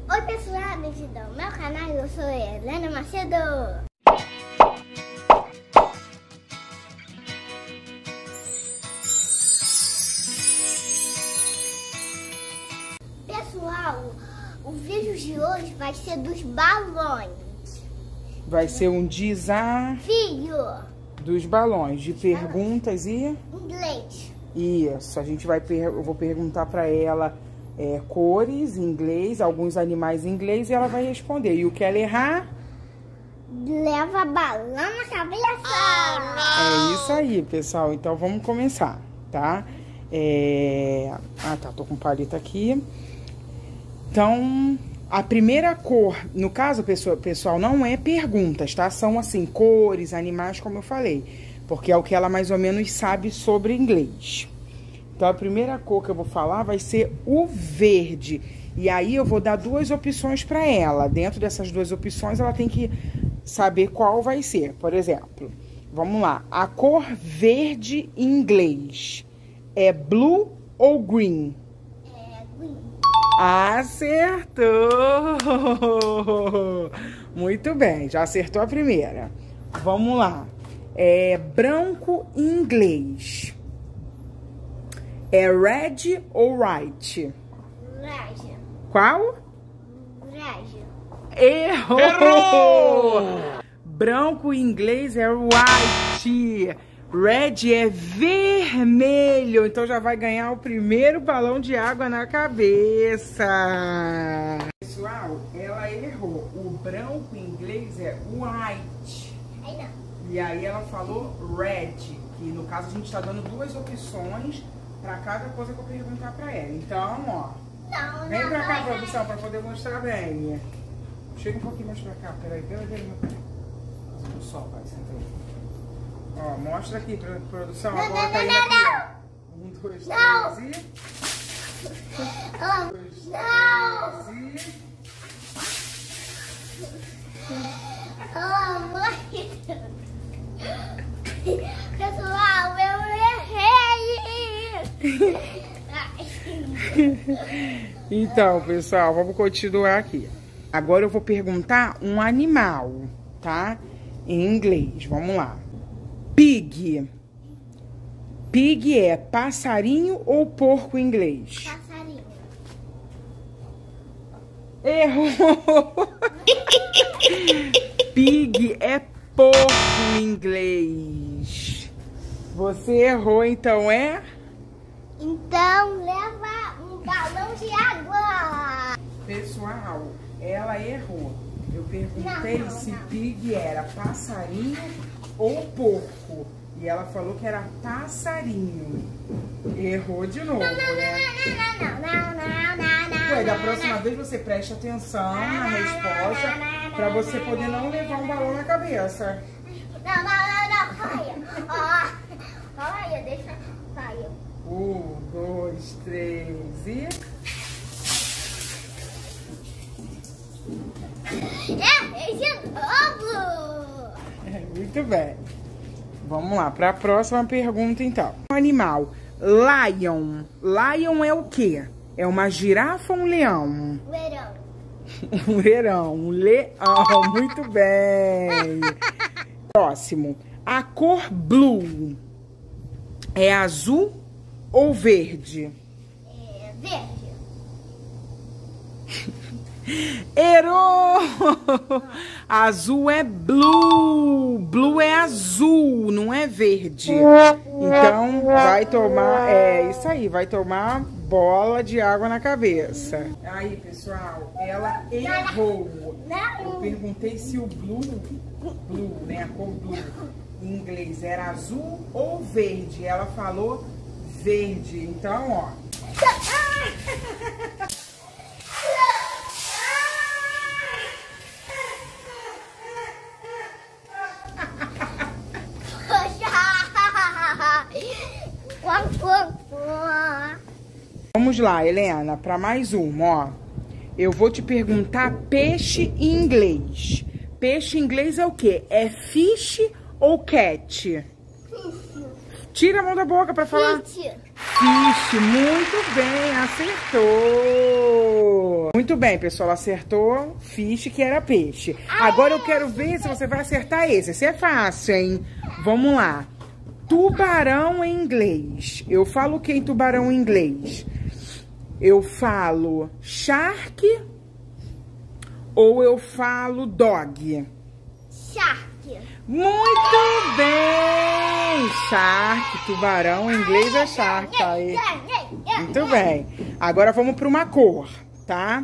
Oi pessoal, bem-vindo ao meu canal, eu sou a Helena Macedo. Pessoal, o vídeo de hoje vai ser dos balões. Vai ser um desafio dos balões, de perguntas e... Inglês. Isso, eu vou perguntar pra ela cores em inglês, alguns animais em inglês e ela vai responder. E o que ela errar... leva balão na cabeça. É isso aí, pessoal. Então vamos começar, tá? Tô com paleta aqui. Então, a primeira cor, no caso, pessoal, não é perguntas, tá? São assim, cores, animais, como eu falei. Porque é o que ela mais ou menos sabe sobre inglês. Então, a primeira cor que eu vou falar vai ser o verde. E aí, eu vou dar duas opções para ela. Dentro dessas duas opções, ela tem que saber qual vai ser. Por exemplo, vamos lá. A cor verde em inglês é blue ou green? É green. Acertou! Muito bem, já acertou a primeira. Vamos lá. Branco em inglês é red ou white? Red. Qual? Red. Errou! Branco em inglês é white. Red é vermelho. Então já vai ganhar o primeiro balão de água na cabeça. Pessoal, ela errou. O branco em inglês é white. Aí não. E aí ela falou red. Que no caso a gente está dando duas opções para cada coisa que eu perguntar para ela. Então, ó. Vem pra cá, produção, pra poder mostrar bem. Chega um pouquinho mais pra cá, peraí, meu pai. O sol, vai, senta aí. Ó, mostra aqui, produção, agora tá indo aqui, ó. 1, 2, 3 e... 1, 2, 3 e... Pessoal, eu errei! Então, pessoal, vamos continuar aqui. Agora eu vou perguntar um animal, tá? Em inglês, vamos lá. Pig. Pig é passarinho ou porco em inglês? Passarinho. Errou! Pig é porco em inglês. Você errou, então é? Então leva um galão de água. Pessoal, ela errou. Eu perguntei se pig era passarinho ou porco. E ela falou que era passarinho. Errou de novo, né? Não. Ué, da próxima vez você preste atenção na resposta pra você poder não levar um balão na cabeça. Não, paia. Ó, paia, deixa paia. 1, 2, 3 e... Esse novo. Muito bem. Vamos lá, para a próxima pergunta, então. O animal, lion. Lion é o quê? É uma girafa ou um leão? Verão. Um leão, um leão. Muito bem. Próximo. A cor blue é azul ou verde? É verde. Errou! Azul é blue. Blue é azul, não é verde. Então, vai tomar... isso aí, vai tomar bola de água na cabeça. Aí, pessoal, ela errou. Eu perguntei se o blue, né, a cor blue, em inglês era azul ou verde. Ela falou verde. Então, ó... Vamos lá, Helena, para mais uma, ó. Eu vou te perguntar peixe em inglês. Peixe em inglês é o quê? É fish ou cat? Fish. Tira a mão da boca para falar. Fish. Fish, muito bem, acertou. Muito bem, pessoal. Acertou fish, que era peixe. Agora eu quero ver se você vai acertar esse. Esse é fácil, hein? Vamos lá. Tubarão em inglês. Eu falo o que em tubarão em inglês? Eu falo shark ou eu falo dog? Shark. Muito bem! Shark, tubarão, em inglês é shark. Aí. Muito bem. Agora vamos para uma cor, tá?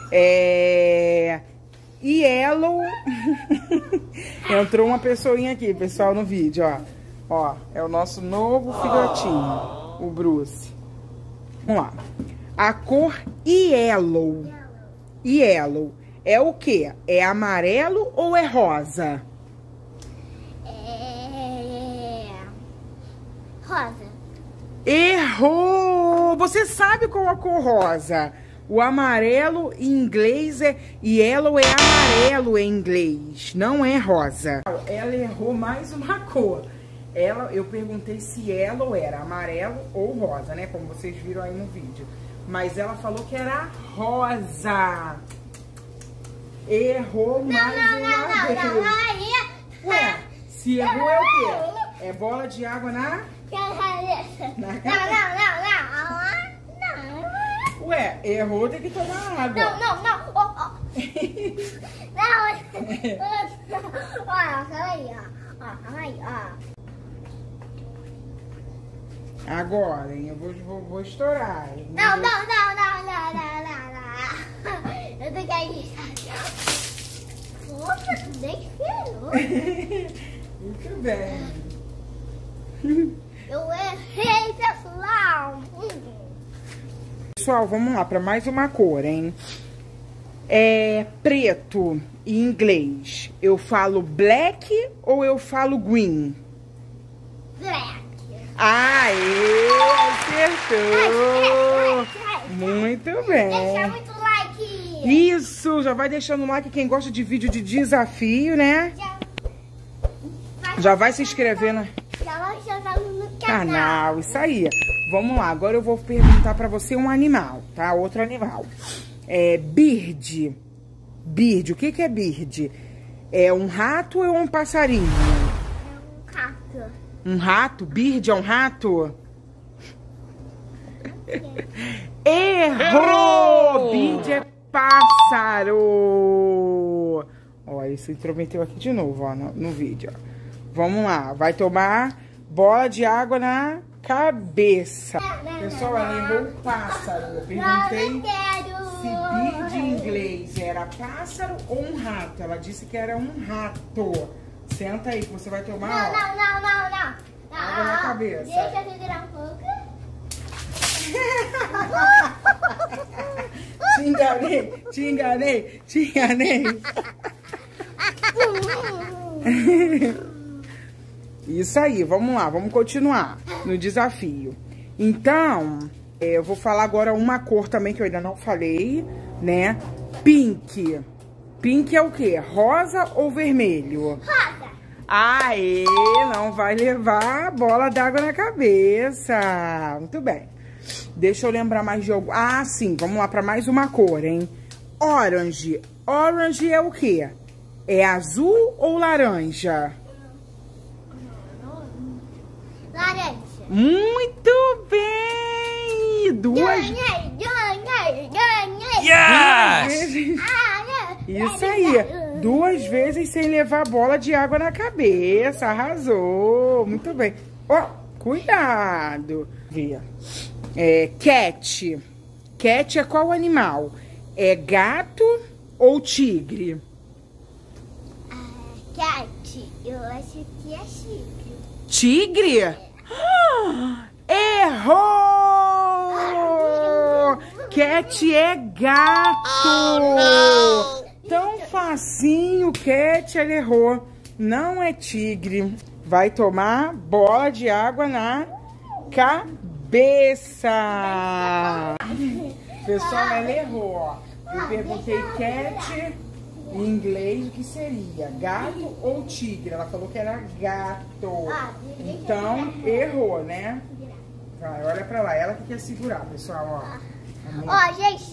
Yellow. Entrou uma pessoinha aqui, pessoal, no vídeo, ó. Ó, é o nosso novo filhotinho, o Bruce. Vamos lá. A cor yellow. Yellow. É o quê? É amarelo ou é rosa? Rosa. Errou! Você sabe qual é a cor rosa? O amarelo em inglês é yellow, é amarelo em inglês, não é rosa. Ela errou mais uma cor. Eu perguntei se yellow era amarelo ou rosa, né? Como vocês viram aí no vídeo. Mas ela falou que era rosa. Errou mais uma vez. Ué, se errou é o quê? É bola de água na... Não. Ué, errou, tem que tomar água. Não. Olha, calma aí, ó. Agora, hein? Eu vou estourar. Hein? Não. Eu tô querendo. Nossa, tu nem ferrou. Muito bem. Eu errei, pessoal. Pessoal, vamos lá para mais uma cor, hein? É preto em inglês. Eu falo black ou eu falo green? Black. Aê, acertou! Muito bem. Deixa muito like. Isso, já vai deixando like quem gosta de vídeo de desafio, né? Já vai se inscrever no canal. Isso aí. Vamos lá, agora eu vou perguntar pra você um animal, tá? Outro animal. Bird. Bird, o que é bird? É um rato ou é um passarinho? É um rato. Um rato? Bird é um rato? Errou! Bird é pássaro. Ó, ele se intrometeu aqui de novo, ó, no vídeo, ó. Vamos lá, vai tomar bola de água na cabeça. Pessoal, ela errou o pássaro. Eu perguntei se bird em inglês era pássaro ou um rato. Ela disse que era um rato. Senta aí que você vai tomar, Não. água na cabeça. Deixa eu segurar um pouco. Te enganei. Isso aí, vamos lá, vamos continuar no desafio. Então, eu vou falar agora uma cor também que eu ainda não falei, né? Pink. Pink é o quê? Rosa ou vermelho? Rosa. Aê, não vai levar bola d'água na cabeça. Muito bem. Deixa eu lembrar mais de algo. Ah, sim, vamos lá para mais uma cor, hein? Orange. Orange é o quê? É azul ou laranja? Laranja. Muito bem! Duas vezes. Isso aí. 2 vezes sem levar bola de água na cabeça. Arrasou. Muito bem. Ó, cuidado. Via. Cat. Cat é qual animal? É gato ou tigre? Cat. Eu acho que é tigre. Tigre? Errou! Cat é gato! Tão facinho, Cat, ela errou. Não é tigre. Vai tomar bola de água na cabeça. Pessoal, ela errou, ó. Eu perguntei Cat em inglês, o que seria? Gato ou tigre? Ela falou que era gato. Então, errou, né? Vai, olha pra lá. Ela que quer segurar, pessoal, ó. Ó, gente,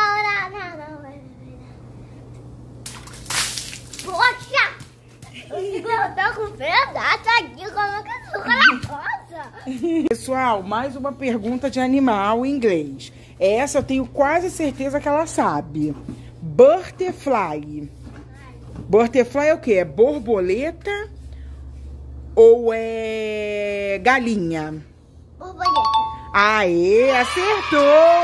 poxa! Eu tô com pedaço aqui, como que eu sou corajosa? Pessoal, mais uma pergunta de animal em inglês. Essa eu tenho quase certeza que ela sabe. Butterfly. Butterfly é o quê? É borboleta ou é galinha? Borboleta. Aê, acertou!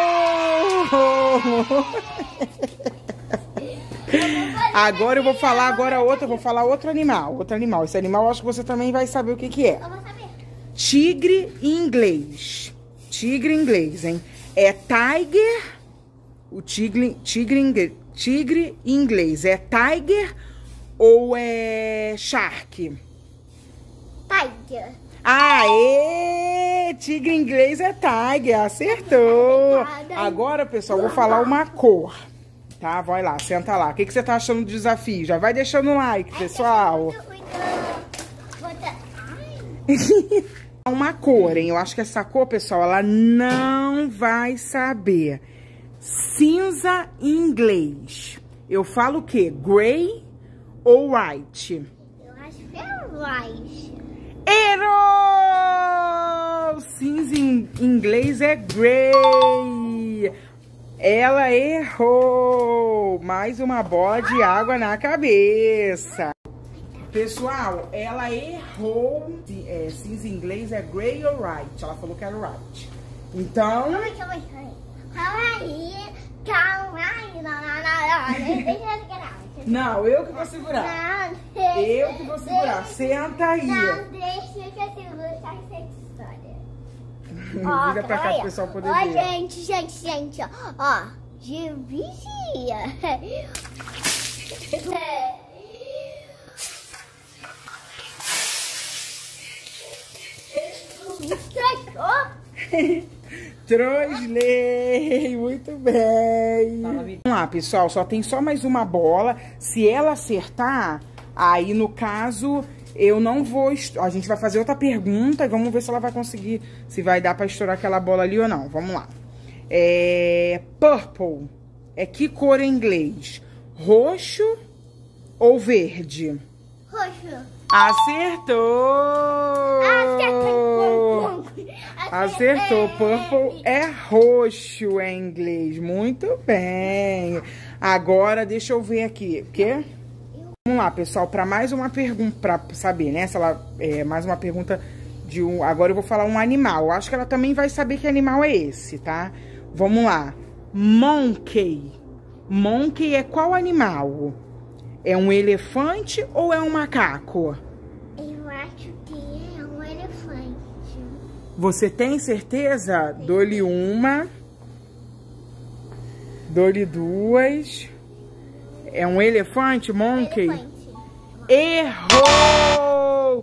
Agora eu vou falar outro animal. Outro animal. Esse animal eu acho que você também vai saber o que que é. Eu vou saber. Tigre em inglês. Tigre em inglês, hein? É tiger. O tigre em inglês é tiger ou é shark? Tiger. Aê! Tigre em inglês é tiger. Acertou. Agora, pessoal, eu vou falar uma cor. Tá? Vai lá, senta lá. O que você tá achando do desafio? Já vai deixando um like, pessoal. Uma cor, hein? Eu acho que essa cor, pessoal, ela não vai saber. Cinza em inglês. Eu falo o quê? Gray ou white? Eu acho que é white. Errou! Cinza em inglês é gray. Ela errou. Mais uma bola de água na cabeça. Pessoal, ela errou. Cinza em inglês é gray ou right. Ela falou que era right. Então... Calma aí. Não, eu que vou segurar. Eu que vou segurar. Senta aí. Não, deixa que eu seguro essa história. Vira pra cá pro pessoal poder ver. Ó, gente, ó. De vigia. Trosley, muito bem. Vamos lá, pessoal, só mais uma bola. Se ela acertar, aí no caso eu não vou... A gente vai fazer outra pergunta e vamos ver se ela vai conseguir, se vai dar pra estourar aquela bola ali ou não. Vamos lá. Purple. É que cor em inglês? Roxo ou verde? Roxo. Acertou! Acertou. Purple é roxo em inglês. Muito bem. Agora, deixa eu ver aqui. O quê? Vamos lá, pessoal, para mais uma pergunta, para saber, né? Se ela mais uma pergunta de um... Agora eu vou falar um animal. Eu acho que ela também vai saber que animal é esse, tá? Vamos lá. Monkey. Monkey é qual animal? É um elefante ou é um macaco? Eu acho que é um elefante. Você tem certeza? Dou-lhe uma. Dou-lhe duas. É um elefante, monkey? Elefante. Errou!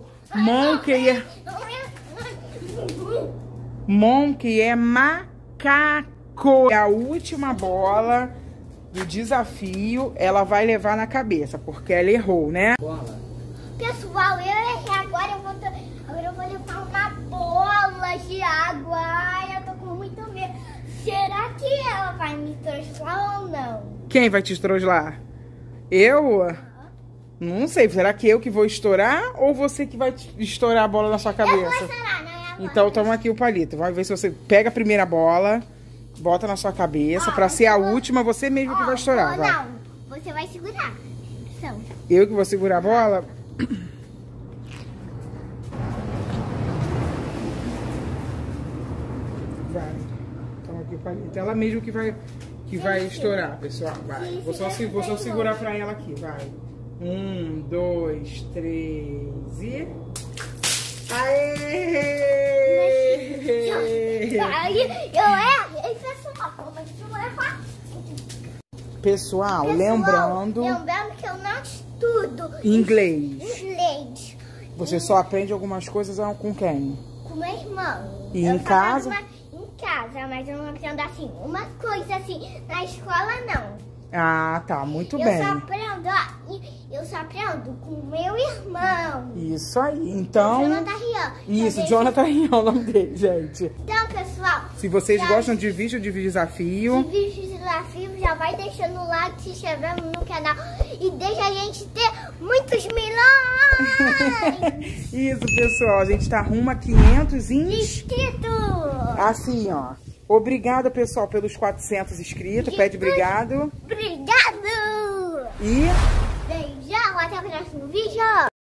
Monkey é macaco. É a última bola do desafio. Ela vai levar na cabeça, porque ela errou, né? Pessoal, eu errei. Agora eu vou levar uma bola de água. Ai, eu tô com muito medo. Será que ela vai me troslar ou não? Quem vai te estroslar? Eu? Não sei. Será que eu que vou estourar ou você que vai estourar a bola na sua cabeça? Eu vou estourar, não é agora. Então toma aqui o palito. Vai ver se você pega a primeira bola, bota na sua cabeça. Pra ser a última, você mesmo que vai estourar. Vai. Não, você vai segurar. Eu que vou segurar a bola? Vai. Toma aqui o palito. Ela mesmo que vai estourar, pessoal. Vai. Vou só segurar pra ela aqui. Vai. 1, 2, 3 e... Aê! Eu errei, pessoal, mas não é fácil. Pessoal, lembrando que eu não estudo inglês. Você só aprende algumas coisas com quem? Com meu irmão. E em casa? Em casa, mas eu não aprendo assim, uma coisa assim, na escola não. Ah, tá, muito bem. Eu só aprendo com meu irmão. Isso aí, então... Jonathan Rian. Isso, Jonathan Rian é o nome dele, gente. Então, pessoal, pessoal. Se vocês gostam de vídeo de desafio. De vídeo de desafio, já vai deixando o like, se inscrevendo no canal. E deixa a gente ter muitos milhões. Isso, pessoal. A gente tá rumo a 500 inscritos. Assim, ó. Obrigada, pessoal, pelos 400 inscritos. Pede obrigado. Obrigado. E... beijão, até o próximo vídeo.